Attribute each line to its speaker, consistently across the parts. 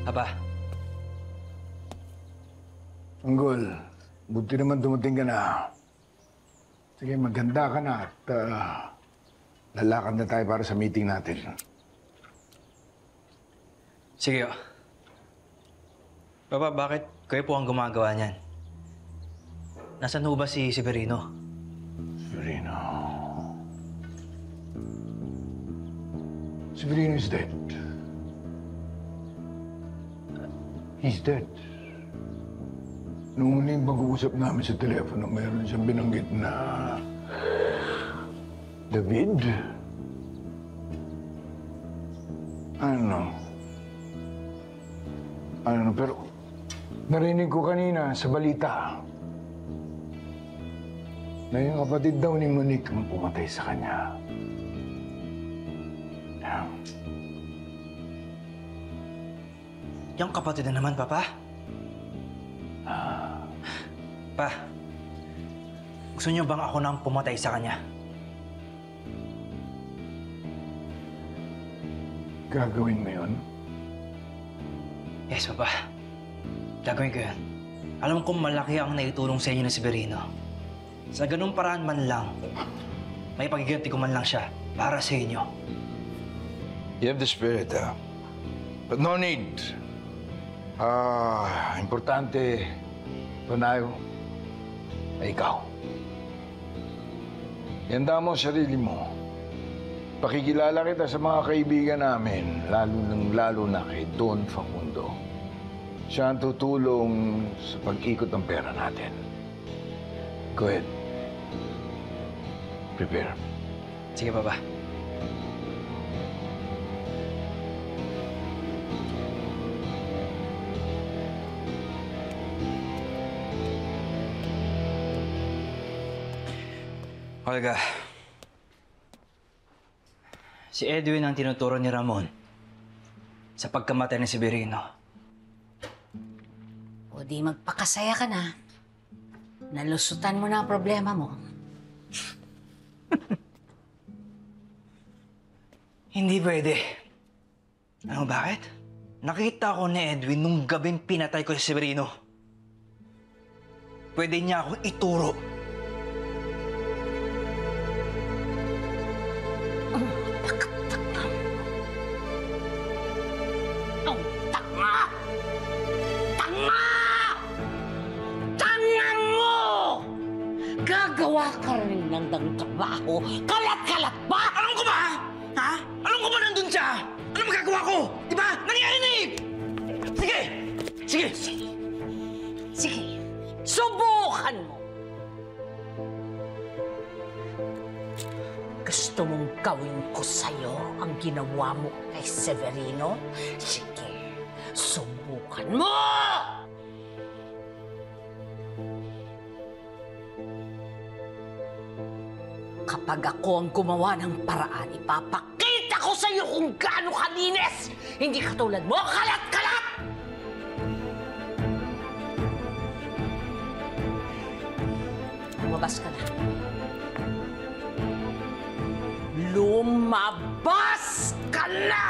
Speaker 1: Aba.
Speaker 2: Anggol, buti naman dumating ka na. Sige, maganda ka na at lalakad na tayo para sa meeting natin.
Speaker 1: Sige. Papa, bakit kayo po ang gumagawa niyan? Nasaan ho ba si Severino?
Speaker 2: Severino... Severino is dead. He's dead. Noong huling pag-uusap namin sa telepono, mayroon siyang binanggit na... David? Ano, pero... Narinig ko kanina sa balita na yung kapatid daw ni Monique ang pumatay sa kanya.
Speaker 1: Yung kapatid na naman, Papa. Pa, gusto niyo bang ako nang pumatay sa kanya?
Speaker 2: Gagawin mo yun?
Speaker 1: Yes, Papa. Gagawin ko yan. Alam kong malaki ang naitulong sa inyo na Severino. Sa ganung paraan man lang, may pagiganti ko man lang siya para sa inyo.
Speaker 2: You have the spirit, but no need. Importante, Tonayo, na ikaw. Ihanda mo ang sarili mo. Pakikilala kita sa mga kaibigan namin, lalo na kay Don Facundo. Siya ang tutulong sa pag-ikot ng pera natin. Go ahead. Prepare.
Speaker 1: Sige, Papa. Olga, si Edwin ang tinuturo ni Ramon sa pagkamatay ni Severino.
Speaker 3: O di magpakasaya ka na. Nalusutan mo na ang problema mo.
Speaker 1: Hindi pwede. Ano bakit? Nakita ko ni Edwin nung gabing pinatay ko si Severino. Pwede niya akong ituro.
Speaker 3: Gagawa ka rin ng trabaho. Kalat-kalat ba?
Speaker 1: Alam ko ba? Ha? Alam ko ba nandun siya? Ano magagawa ko? Di ba? Nangyari na eh! Sige! Sige!
Speaker 3: Sige, subukan mo. Gusto mong gawin ko sa'yo ang ginawa mo kay Severino? Sige, subukan mo! Kapag ako ang gumawa ng paraan, ipapakita ko sa iyo kung gaano kalinis! Hindi katulad mo, kalat-kalat! Lumabas ka na. Lumabas ka na!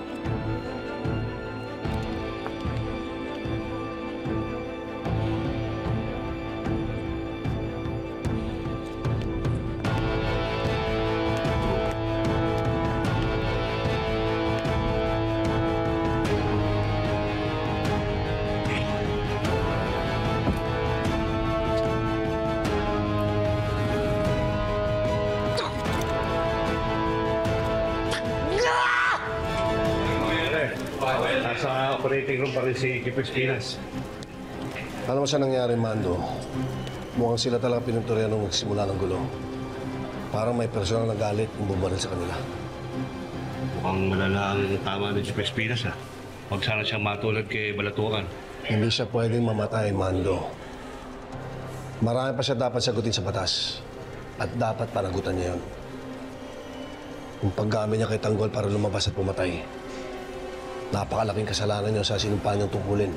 Speaker 4: Nasa operating room pa rin si Chief Espinas.
Speaker 5: Alam mo sa nangyari, Mando? Mukhang sila talaga pinunturyan nung nagsimula ng gulo. Parang may personal na galit kung bumaril sa kanila.
Speaker 4: Mukhang malala ang tama ng Chief Espinas, ha? Huwag sana siyang matulad kay Balatuan.
Speaker 5: Hindi siya pwedeng mamatay, Mando. Marami pa siya dapat sagutin sa batas. At dapat panagutan niya yun. Yung paggamit niya kay Tanggol para lumabas at pumatay. Napakalaking kasalanan niyo sa sinumpa niyang tungkulin.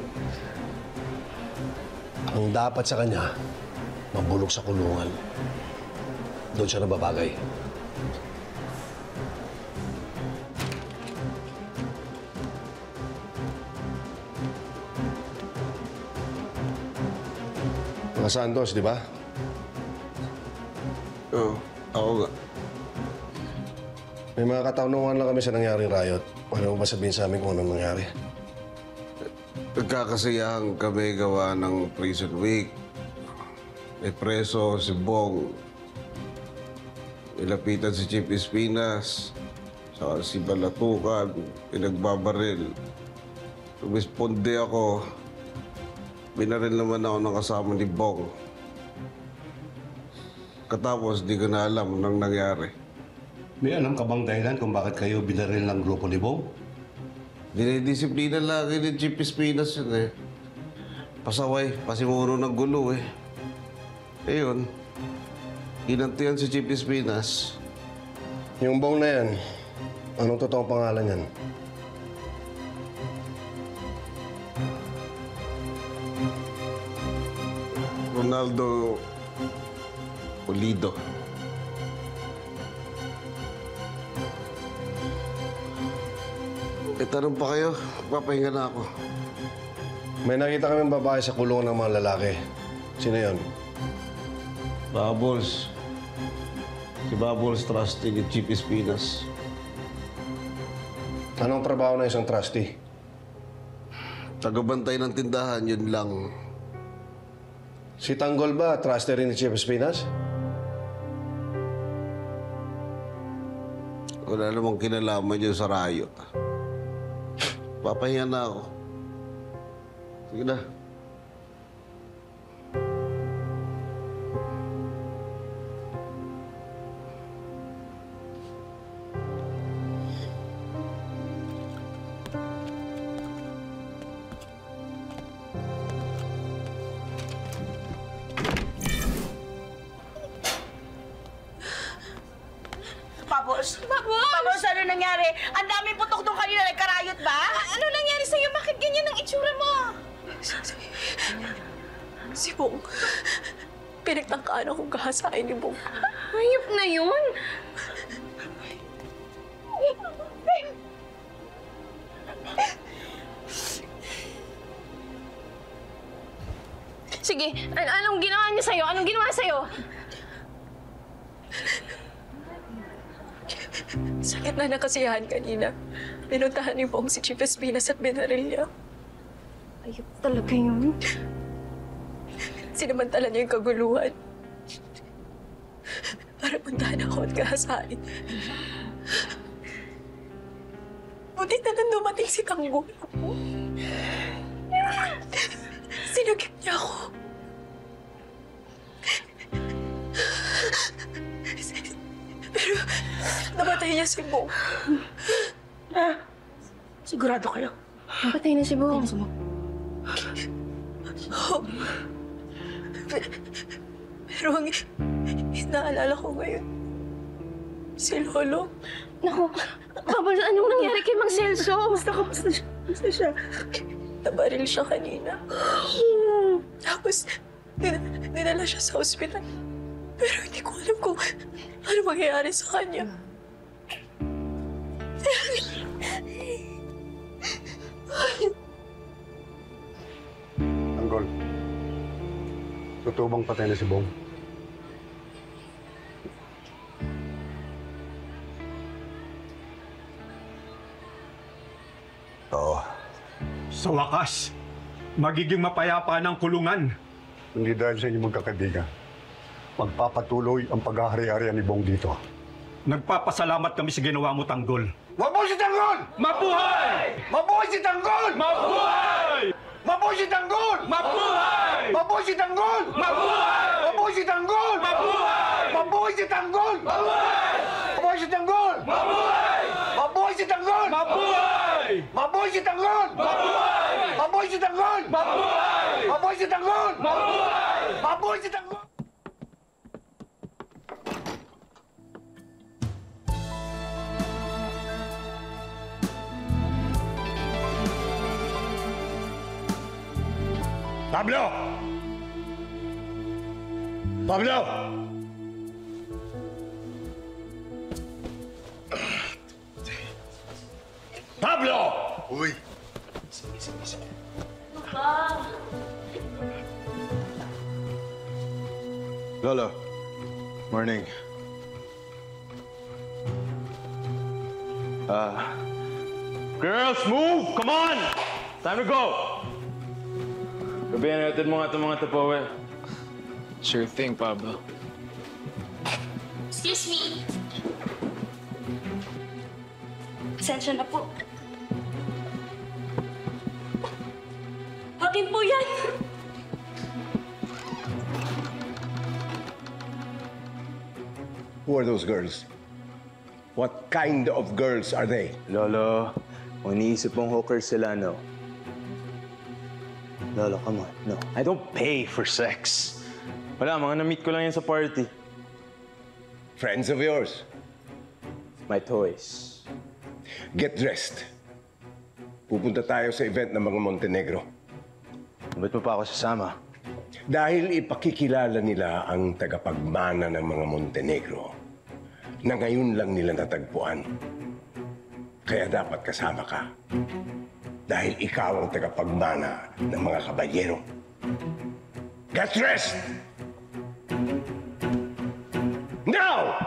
Speaker 5: Ang dapat sa kanya, mabulok sa kulungan. Doon siya nababagay. Mga Santos, di ba?
Speaker 6: Oo, ako nga.
Speaker 5: May mga katanungan lang kami sa nangyaring riot. Ano mo ba sabihin sa amin kung anong nangyari?
Speaker 6: Nagkakasiyahan kami gawa ng prison week. May preso si Bong. Nilapitan si Chief Espinas. Saka si Balatukan. Pinagbabaril. Rumisponde ako. Binaril naman ako ng kasama ni Bong. Katapos, di ko na alam anong nangyari.
Speaker 4: May alam ka bang dahilan kung bakit kayo binaril ng grupo ni Bong?
Speaker 6: Dinidisiplina lagi ni Chief Espinas yun eh. Pasaway, pasimuno ng gulo eh. Ayun, inantiyan si Chief Espinas.
Speaker 5: Yung Bong na yan, anong totoong pangalan yan?
Speaker 6: Ronaldo Pulido. Tanong pa kayo, papahinga na ako.
Speaker 5: May nakita kami babae sa kulungan ng mga lalaki. Sino yun?
Speaker 6: Bubbles. Si Bubbles trustee ni Chief Espinas.
Speaker 5: Anong trabaho na isang trustee?
Speaker 6: Tagabantay ng tindahan, yun lang.
Speaker 5: Si Tanggol ba, trustee rin ni Chief Espinas?
Speaker 6: Wala namang kinalaman yun sa riot. Papahinga na ako. Sige na.
Speaker 7: Babos, ano nangyari? Ang daming putok doon kanina, nagkarayot ba? Ano nangyari sa'yo? Bakit ganyan ang itsura mo?
Speaker 8: Si Bong. Pinagtangkaan akong kahasain ni Bong.
Speaker 7: Hayop na yun. Sige, anong ginawa niya sa'yo? Anong ginawa sa'yo?
Speaker 8: Sakit na nakasiyahan kanina. Pinuntahan ni Bong si Chief Espinas at binaril niya.
Speaker 7: Hayop talaga yun.
Speaker 8: Sinamantala niya yung kaguluhan. Para puntahan ako at kahasain. Buti na lang dumating si Tanggol. Sinagip niya ako. Pero namatay niya si Bong.
Speaker 7: Sigurado kayo. Patay na si Bong.
Speaker 8: Oh. Pero ang inaalala ko ngayon, si Lolo.
Speaker 7: Naku, Babos, anong nangyari kay Mang Celso? Basta siya.
Speaker 8: Nabaril siya kanina. Tapos, dinala siya sa ospital. Pero hindi ko alam kung ano mangyayari sa kanya.
Speaker 9: Tanggol, totoo bang patay na si Bong?
Speaker 2: Oo.
Speaker 10: Sa wakas, magiging mapayapa ng kulungan.
Speaker 9: Hindi dahil sa inyong magkakaibigan. Magpapatuloy ang paghahari-harian ni Bong dito.
Speaker 10: Nagpapasalamat kami sa ginawa mo, Tanggol.
Speaker 2: Mabuhay si Tanggol!
Speaker 10: Mabuhay!
Speaker 2: Mabuhay si Tanggol!
Speaker 10: Mabuhay!
Speaker 2: Mabuhay si Tanggol!
Speaker 10: Mabuhay!
Speaker 2: Mabuhay si Tanggol!
Speaker 10: Mabuhay!
Speaker 2: Mabuhay si Tanggol!
Speaker 10: Mabuhay!
Speaker 2: Mabuhay si Tanggol!
Speaker 10: Mabuhay!
Speaker 2: Mabuhay si Tanggol!
Speaker 10: Mabuhay!
Speaker 2: Mabuhay si Tanggol!
Speaker 10: Mabuhay!
Speaker 2: Mabuhay si Tanggol!
Speaker 10: Mabuhay!
Speaker 2: Mabuhay si Tanggol!
Speaker 10: Mabuhay!
Speaker 2: Mabuhay si Tanggol!
Speaker 10: Mabuhay!
Speaker 2: Mabuhay si Tanggol! Pablo! Pablo! Pablo! Uy!
Speaker 11: Lolo, morning.
Speaker 10: Girls, move! Come on! Time to go! Gabi, natin mo nga itong mga tapawe.
Speaker 11: Sure thing, Pablo.
Speaker 7: Excuse me. Pasensya na po. Akin po yan.
Speaker 12: Who are those girls? What kind of girls are they?
Speaker 11: Lolo, kung iniisip mong hookers sila, no? Lolo, come on, no. I don't pay for sex. Wala, mga na-meet ko lang yan sa party.
Speaker 12: Friends of yours?
Speaker 11: My toys.
Speaker 12: Get dressed. Pupunta tayo sa event ng mga Montenegro.
Speaker 11: Ba't mo pa ako sasama?
Speaker 12: Dahil ipakikilala nila ang tagapagmana ng mga Montenegro na ngayon lang nila natagpuan. Kaya dapat kasama ka. Dahil ikaw ang tagapagmana ng mga kabalyero. Get dressed! Now!